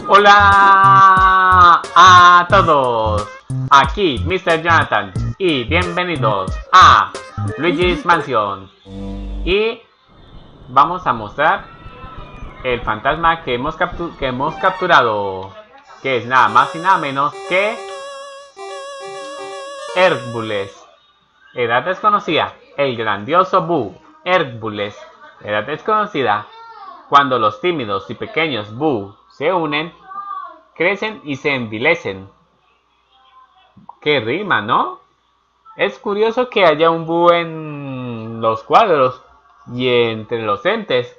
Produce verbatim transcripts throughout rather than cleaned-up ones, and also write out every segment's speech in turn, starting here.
Hola a todos, aquí mister Jonathan y bienvenidos a Luigi's Mansion. Y vamos a mostrar el fantasma que hemos, captu que hemos capturado, que es nada más y nada menos que Hércules, edad desconocida, el grandioso Boo. Hércules, edad desconocida. Cuando los tímidos y pequeños Boo se unen, crecen y se envilecen. ¡Qué rima!, ¿no? Es curioso que haya un Boo en los cuadros y entre los entes.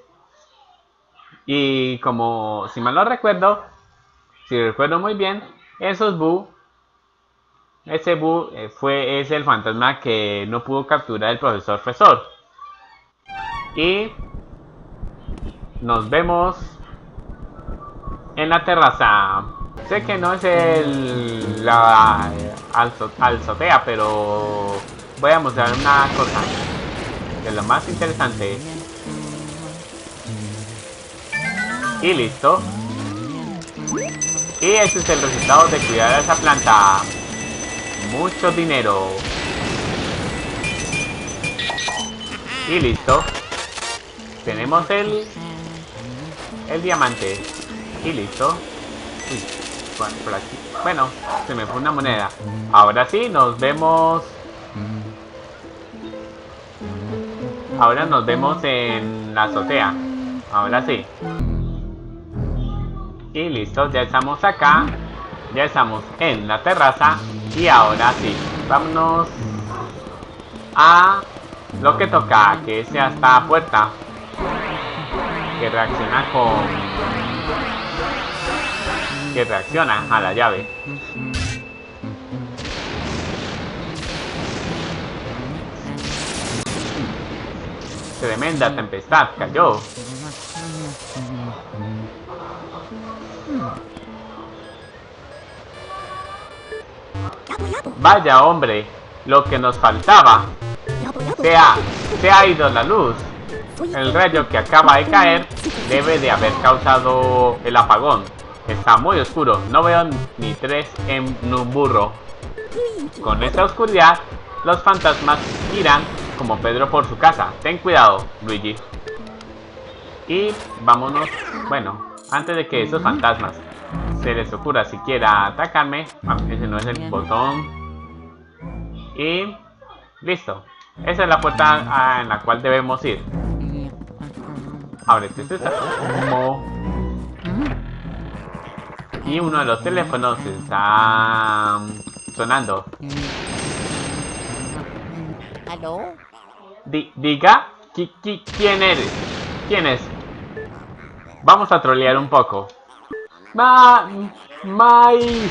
Y como, si mal no recuerdo, si recuerdo muy bien, esos Boo, ese Boo fue, es el fantasma que no pudo capturar el profesor Fresor. Y nos vemos en la terraza. Sé que no es el la azotea, pero voy a mostrar una cosa de lo más interesante. Y listo. Y ese es el resultado de cuidar a esa planta. Mucho dinero. Y listo. Tenemos el el diamante. Y listo. Uy, por aquí. Bueno, se me fue una moneda. Ahora sí, nos vemos. Ahora nos vemos en la azotea. Ahora sí. Y listo, ya estamos acá. Ya estamos en la terraza. Y ahora sí, vámonos a lo que toca, que es esta puerta que reacciona con que reacciona a la llave. Tremenda tempestad cayó. Vaya hombre, lo que nos faltaba. Se ha, se ha ido la luz. El rayo que acaba de caer debe de haber causado el apagón. Está muy oscuro, no veo ni tres en un burro. Con esta oscuridad, los fantasmas irán como Pedro por su casa. Ten cuidado, Luigi. Y vámonos. Bueno, antes de que esos fantasmas se les ocurra siquiera atacarme, ese no es el botón. Y listo. Esa es la puerta en la cual debemos ir. Ahora este está como... Y uno de los teléfonos está sonando. ¿Aló? Di diga, ¿qui qui ¿quién eres? ¿Quién es? Vamos a trolear un poco. Ma... Mai...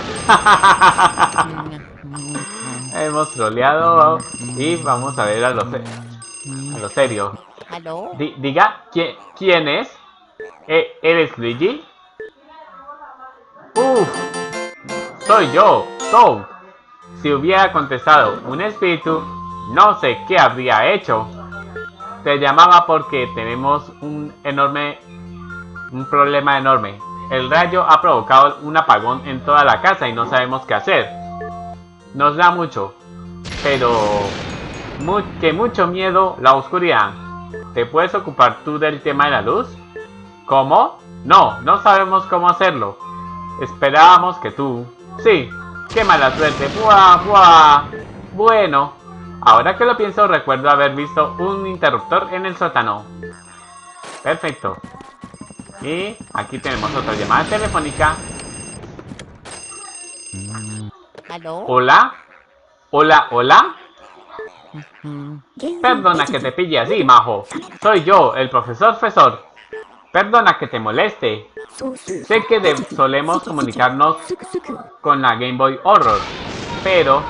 Hemos troleado y vamos a ver a lo, a lo serio. ¿Aló? Di diga, ¿qui ¿quién es? ¿E ¿Eres Luigi? Uff, soy yo, Toad. Si hubiera contestado un espíritu, no sé qué habría hecho. Te llamaba porque tenemos un enorme, un problema enorme. El rayo ha provocado un apagón en toda la casa y no sabemos qué hacer. Nos da mucho, pero mu que mucho miedo la oscuridad. ¿Te puedes ocupar tú del tema de la luz? ¿Cómo? No, no sabemos cómo hacerlo. Esperábamos que tú... Sí, qué mala suerte. ¡Buah, buah! Bueno, ahora que lo pienso, recuerdo haber visto un interruptor en el sótano. Perfecto. Y aquí tenemos otra llamada telefónica. ¿Aló? ¿Hola? ¿Hola, hola? Perdona que te pille así, majo. Soy yo, el profesor Fresor. Perdona que te moleste. Sé que de solemos comunicarnos con la Game Boy Horror, pero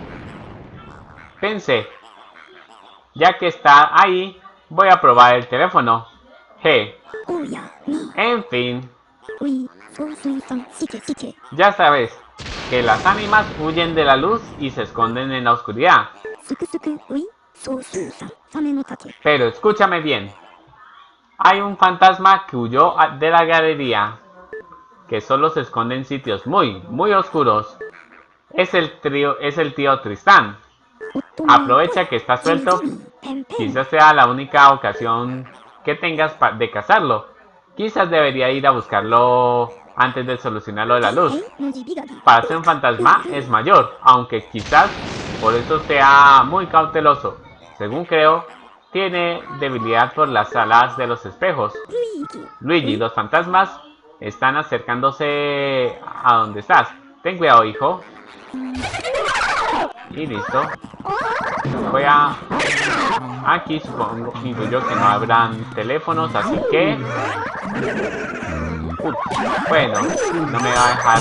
pensé, ya que está ahí, voy a probar el teléfono. G. En fin, ya sabes que las ánimas huyen de la luz y se esconden en la oscuridad. Pero escúchame bien. Hay un fantasma que huyó de la galería. que solo se esconde en sitios muy, muy oscuros. Es el, trío, es el tío Tristán. Aprovecha que está suelto. Quizás sea la única ocasión que tengas de cazarlo. Quizás debería ir a buscarlo antes de solucionar lo de la luz. Para ser un fantasma es mayor, aunque quizás por eso sea muy cauteloso. Según creo, tiene debilidad por las alas de los espejos. Luigi, los fantasmas están acercándose a donde estás. Ten cuidado, hijo. Y listo. Voy a... Aquí supongo, digo yo, que no habrán teléfonos, así que... Uy, bueno, no me va a dejar...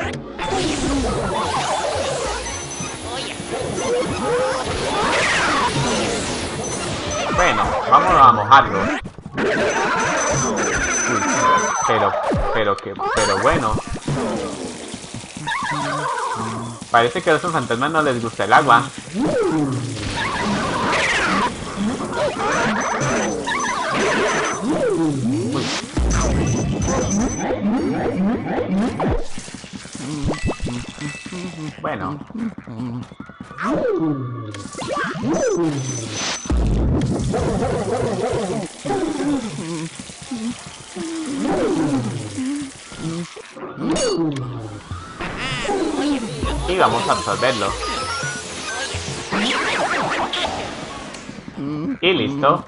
Bueno, vamos a mojarlo. Uy, pero, pero que, pero bueno. Parece que a esos fantasmas no les gusta el agua. Uy. Bueno. Y vamos a absorberlo. Y listo.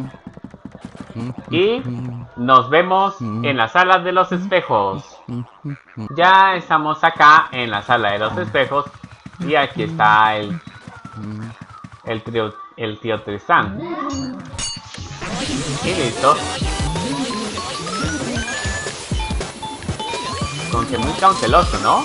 Y nos vemos en la sala de los espejos. Ya estamos acá en la sala de los espejos. Y aquí está el el trío, el tío Tristán. Y listo. Con que muy cauteloso, ¿no?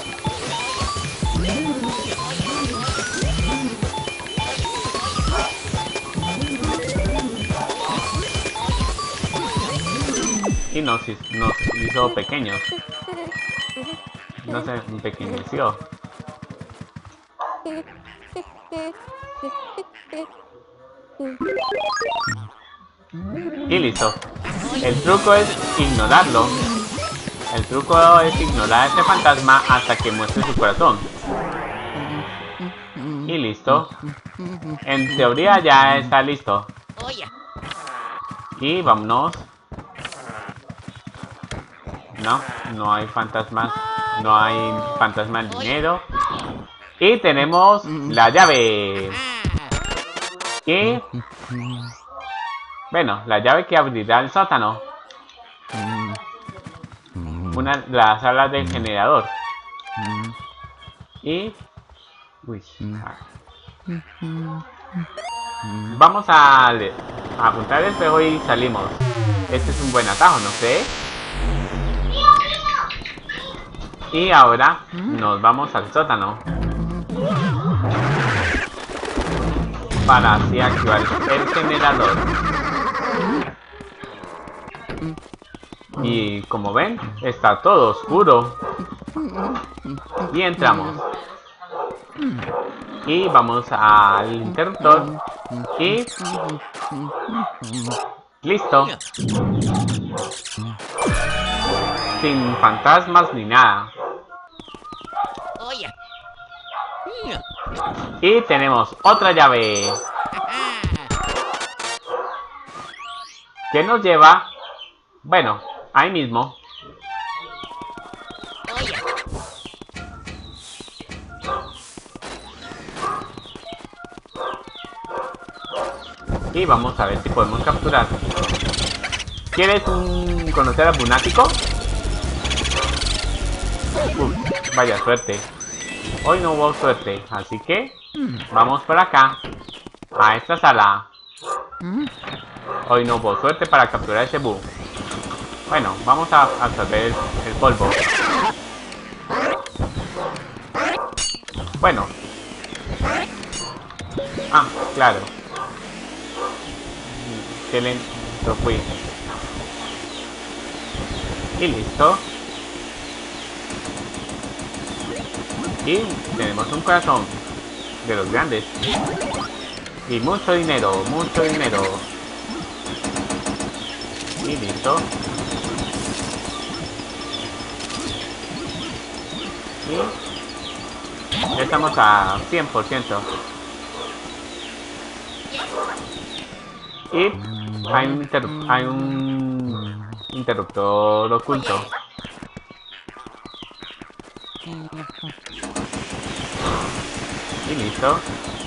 Y nos, nos hizo pequeños. No se empequeñeció. Y listo. El truco es ignorarlo. El truco es ignorar a este fantasma hasta que muestre su corazón. Y listo. En teoría ya está listo. Y vámonos. No, no hay fantasmas. No hay fantasma en dinero. Y tenemos la llave. Y... bueno, la llave que abrirá el sótano. Una de las salas del generador. Y... uy. Vamos a, a apuntar el espejo y salimos. Este es un buen atajo, ¿no sé? Y ahora nos vamos al sótano. Para así activar el generador. Y como ven, está todo oscuro. Y entramos. Y vamos al interruptor. Y... listo. Sin fantasmas ni nada. Y tenemos otra llave. Que nos lleva... bueno, ahí mismo. Y vamos a ver si podemos capturar. ¿Quieres un... conocer al lunático? Uf, vaya suerte. Hoy no hubo suerte, así que vamos por acá, a esta sala. Hoy no hubo suerte para capturar ese bug. Bueno, vamos a absorber el, el polvo. Bueno. Ah, claro. Qué lento fui. Y listo. Y tenemos un corazón de los grandes. Y mucho dinero, mucho dinero. Y listo. Y ya estamos a cien por ciento. Y hay un, interrup hay un interruptor oculto. Y listo.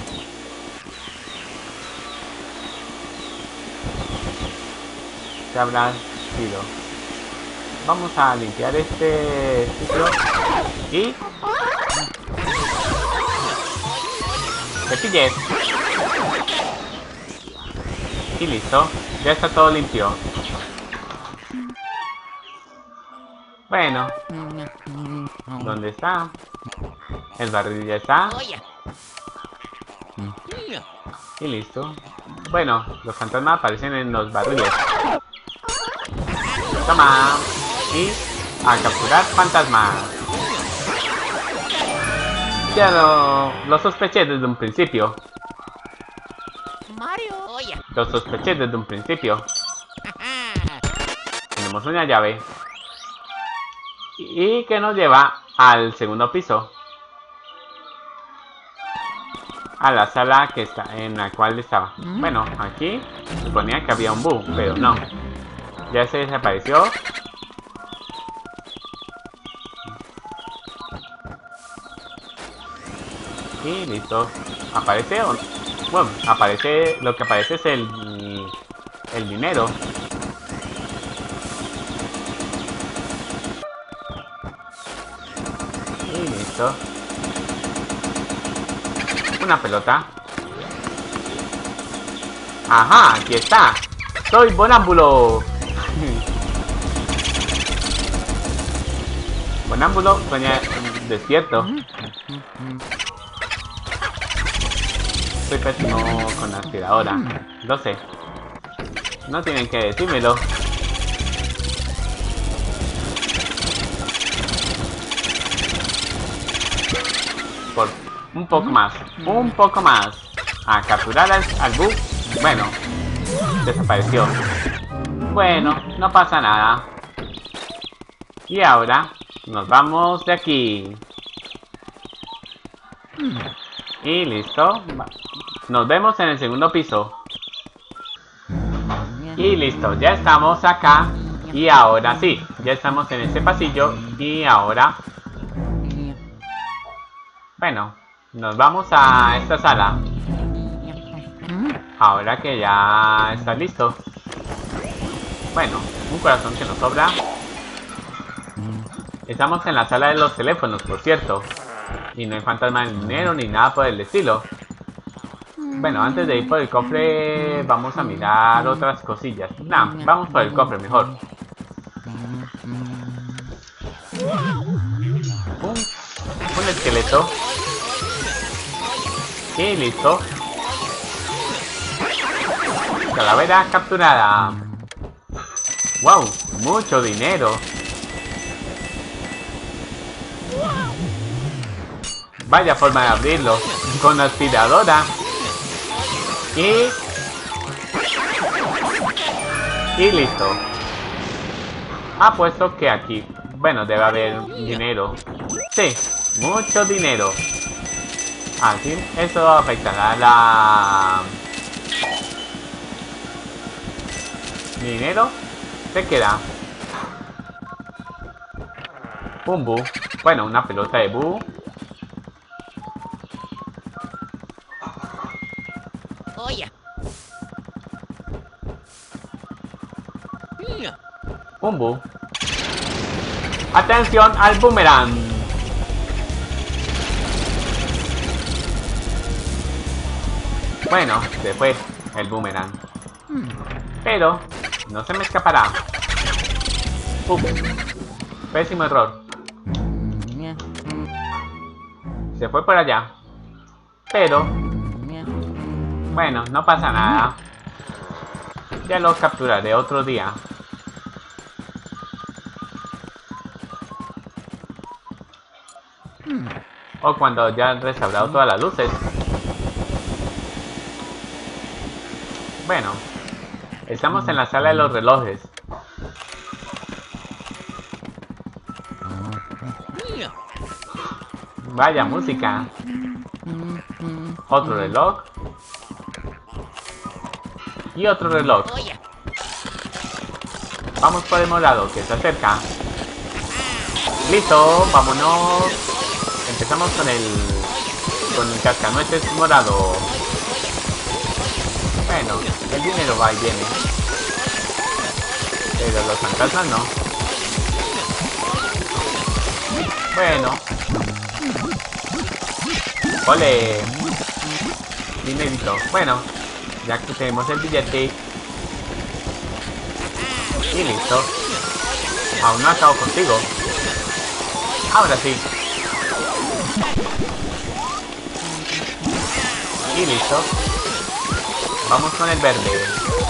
Se habrá sido. Vamos a limpiar este ciclo. Y... cepilles. Y listo. Ya está todo limpio. Bueno. ¿Dónde está? El barril ya está. Y listo. Bueno, los fantasmas aparecen en los barriles. Toma. Y a capturar fantasmas. Ya lo, lo sospeché desde un principio. Mario. Lo sospeché desde un principio. Tenemos una llave. Y que nos lleva al segundo piso. A la sala que está en la cual estaba. Bueno, aquí suponía que había un bug, pero no. Ya se desapareció. Y listo. Aparece o bueno, aparece. Lo que aparece es el el dinero. Y listo. Una pelota. Ajá, aquí está. Soy Bonámbulo. Bonámbulo sueña despierto. Soy pésimo con la aspiradora. Lo sé. No tienen que decírmelo. Por un poco más. Un poco más. A capturar al, al bug. Bueno. Desapareció. Bueno, no pasa nada. Y ahora nos vamos de aquí. Y listo. Nos vemos en el segundo piso. Y listo, ya estamos acá. Y ahora sí, ya estamos en este pasillo. Y ahora... bueno, nos vamos a esta sala. Ahora que ya está listo. Bueno, un corazón que nos sobra. Estamos en la sala de los teléfonos, por cierto. Y no hay fantasma de dinero ni nada por el estilo. Bueno, antes de ir por el cofre, vamos a mirar otras cosillas. Nah, vamos por el cofre mejor. Un, un esqueleto. Y listo. Calavera capturada. Wow, mucho dinero. Vaya forma de abrirlo. Con aspiradora. Y... y listo. Apuesto que aquí... bueno, debe haber dinero. Sí, mucho dinero. Así, eso afectará la... mi dinero se queda. Un bug. Bueno, una pelota de bug. Un bug. Atención al boomerang. Bueno, se fue el boomerang. Pero no se me escapará. Uf, pésimo error. Se fue por allá. Pero bueno, no pasa nada. Ya lo capturaré otro día. O cuando ya han restaurado todas las luces. Bueno, estamos en la sala de los relojes. Vaya música. Otro reloj. Y otro reloj. Vamos por el morado, que se acerca. Listo, vámonos. Empezamos con el... con el cascanueces morado. Bueno, el dinero va y viene. Pero los fantasmas no. Bueno. ¡Ole! Dinerito. Bueno, ya que tenemos el billete. Y listo. Aún no acabo contigo. Ahora sí. Y listo. Vamos con el verde.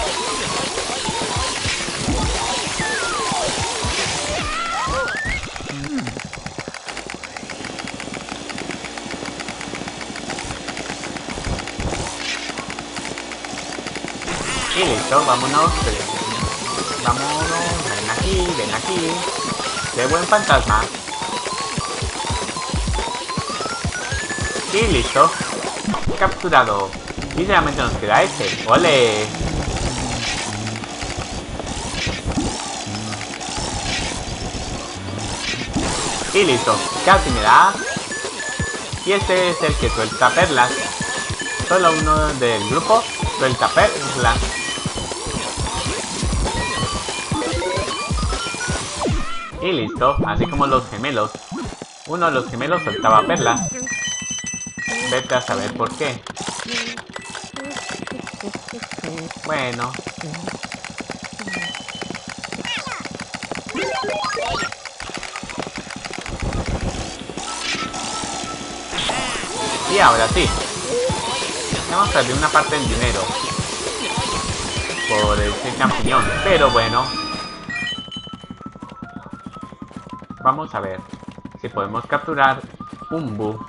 Y listo, vámonos. Vámonos, ven aquí, ven aquí. ¡Qué buen fantasma! Y listo. Capturado. Y realmente nos queda este. ¡Ole! Y listo. Casi me da. Y este es el que suelta perlas. Solo uno del grupo suelta perlas. Y listo, así como los gemelos. Uno de los gemelos soltaba perlas. Vete a saber por qué. Bueno. Y ahora sí. Hemos perdido una parte del dinero. Por ese champiñón. Pero bueno. Vamos a ver si podemos capturar un bug.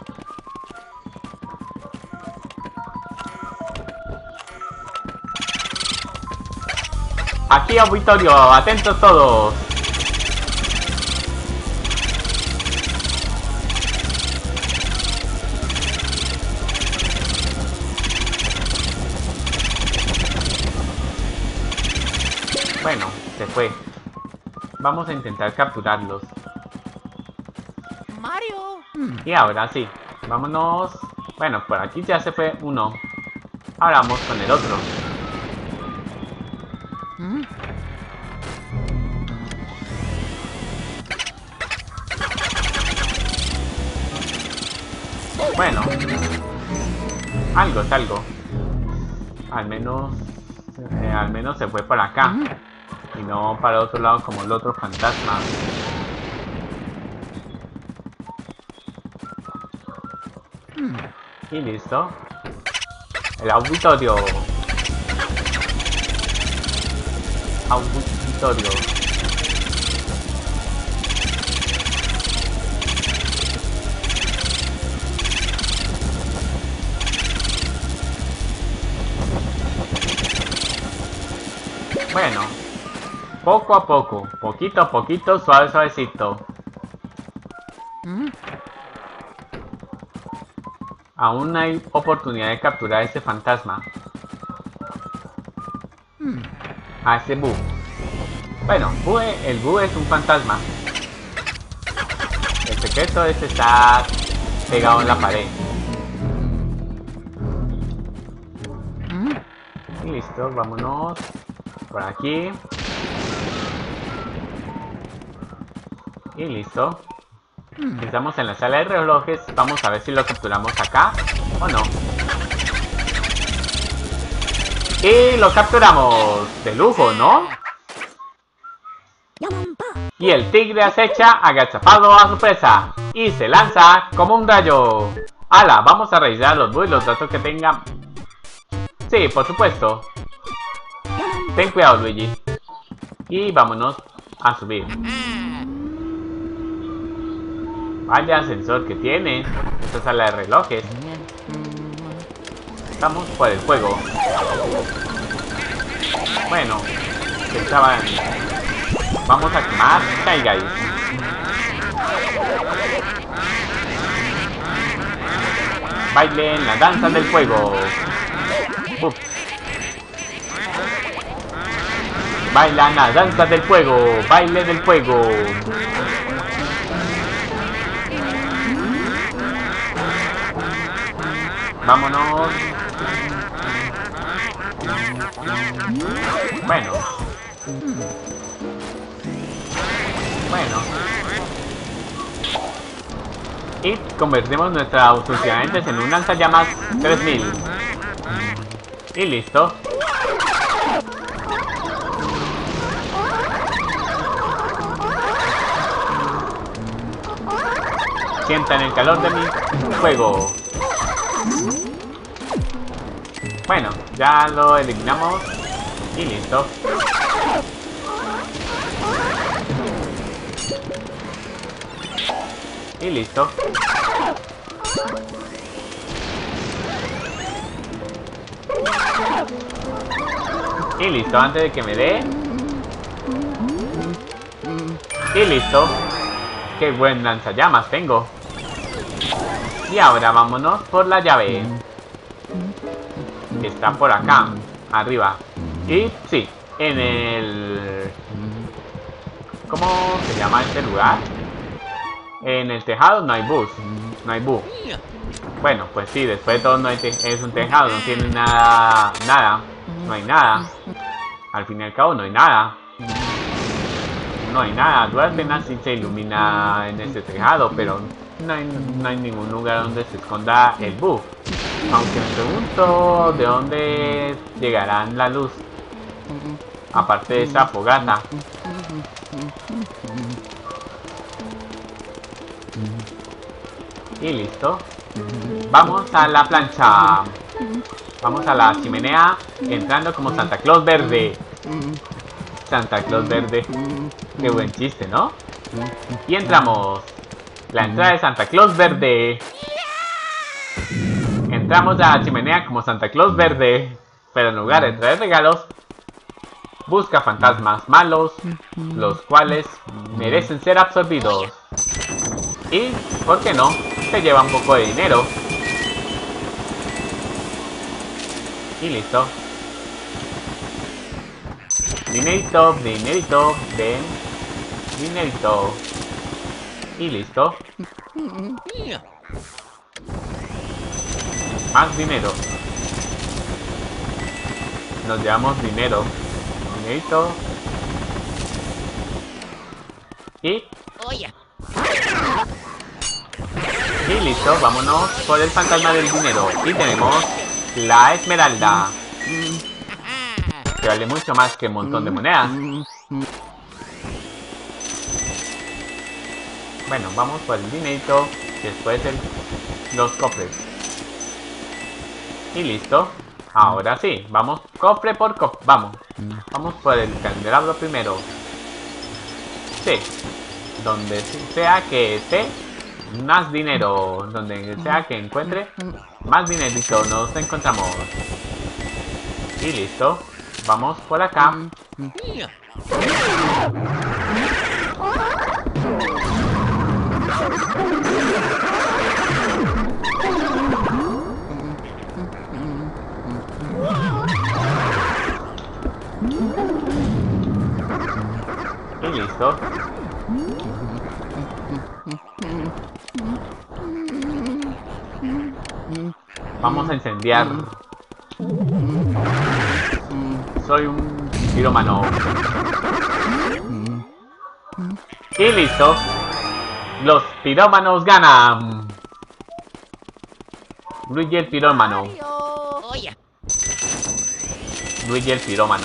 Aquí auditorio, atentos todos. Bueno, se fue. Vamos a intentar capturarlos. Mario. Y ahora sí, vámonos. Bueno, por aquí ya se fue uno. Ahora vamos con el otro. Bueno, algo es algo. Al menos, eh, al menos se fue para acá y no para otro lado como el otro fantasma. Y listo. El auditorio. Auditorio. Bueno, poco a poco, poquito a poquito, suave, suavecito. Aún hay oportunidad de capturar a ese fantasma. A ese bug. Bueno, Bue, el bug es un fantasma. El secreto es estar pegado en la pared. Y listo, vámonos por aquí. Y listo. Estamos en la sala de relojes. Vamos a ver si lo capturamos acá o no. Y lo capturamos. De lujo, ¿no? Y el tigre acecha agachapado a su presa. Y se lanza como un rayo. ¡Hala! Vamos a revisar los bugs y los datos que tengan. Sí, por supuesto. Ten cuidado, Luigi. Y vámonos a subir. Vaya ascensor que tiene esta sala de relojes. Estamos por el juego. Bueno, estaban... Vamos a quemar Sky Guys. Bailen la danza del fuego. Uf. Bailan la danza del fuego. Baile del fuego. Vámonos. Bueno. Bueno. Y convertimos nuestros funcionamientos en un lanzallamas tres mil. Y listo. Sientan el calor de mi fuego. Bueno, ya lo eliminamos. Y listo. Y listo. Y listo, antes de que me dé. Y listo. Qué buen lanzallamas tengo. Y ahora vámonos por la llave. Que está por acá, arriba. Y sí, en el... ¿Cómo se llama este lugar? En el tejado no hay bus. No hay bus. Bueno, pues sí, después de todo no hay te es un tejado, no tiene nada, nada, no hay nada. Al fin y al cabo no hay nada. No hay nada, duras penas sí se ilumina en este tejado, pero no hay, no hay ningún lugar donde se esconda el bus. Aunque me pregunto de dónde llegará la luz. Aparte de esa fogata. Y listo. Vamos a la plancha. Vamos a la chimenea entrando como Santa Claus verde. Santa Claus verde. Qué buen chiste, ¿no? Y entramos. La entrada de Santa Claus verde. Entramos a la chimenea como Santa Claus verde. Pero en lugar de traer regalos, busca fantasmas malos, los cuales merecen ser absorbidos. Y, ¿por qué no? Se lleva un poco de dinero. Y listo. Dinerito, dinerito, ven. Dinerito. Y listo. Más dinero. Nos llevamos dinero. Dinerito. Y... Y listo, vámonos por el fantasma del dinero. Y tenemos la esmeralda. Que vale mucho más que un montón de monedas. Bueno, vamos por el dinerito. Después el, los cofres. Y listo. Ahora sí, vamos cofre por cofre. Vamos. Vamos por el candelabro primero. Sí. Donde sea que esté, más dinero. Donde sea que encuentre, más dinerito nos encontramos. Y listo. Vamos por acá. Y listo. Vamos a incendiar. Soy un pirómano. Y listo. Los pirómanos ganan. Luigi el pirómano. Luigi el pirómano.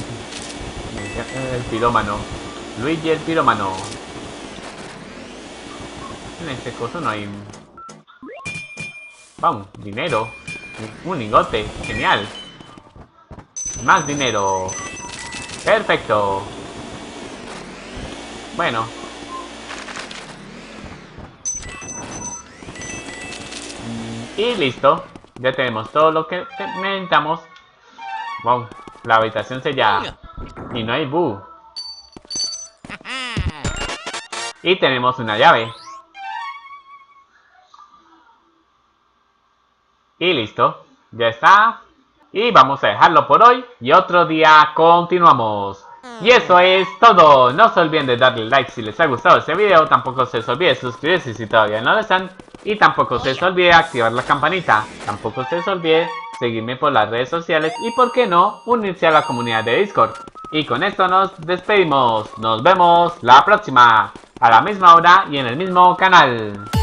El pirómano. Luigi el pirómano. En este coso no hay... Vamos, dinero. Un lingote. Genial. Más dinero. Perfecto. Bueno. Y listo. Ya tenemos todo lo que necesitamos. Wow. La habitación sellada. Y no hay bug. Y tenemos una llave. Y listo, ya está. Y vamos a dejarlo por hoy y otro día continuamos. Y eso es todo. No se olviden de darle like si les ha gustado este video. Tampoco se les olvide suscribirse si todavía no lo están. Y tampoco se les olvide activar la campanita. Tampoco se les olvide seguirme por las redes sociales. Y por qué no, unirse a la comunidad de Discord. Y con esto nos despedimos. Nos vemos la próxima. A la misma hora y en el mismo canal.